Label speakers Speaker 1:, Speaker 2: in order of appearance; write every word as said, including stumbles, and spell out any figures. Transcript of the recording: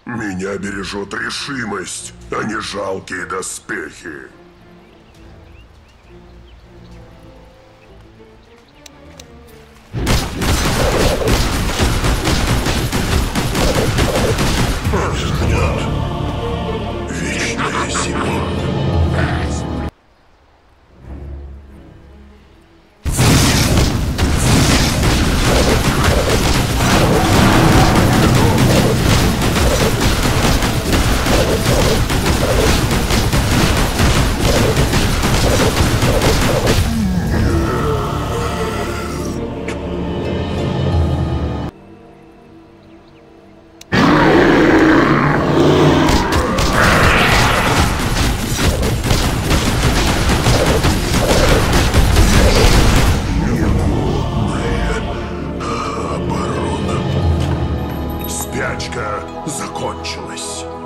Speaker 1: Меня бережет решимость, а не жалкие доспехи. Ждет вечная зима. Спячка закончилась.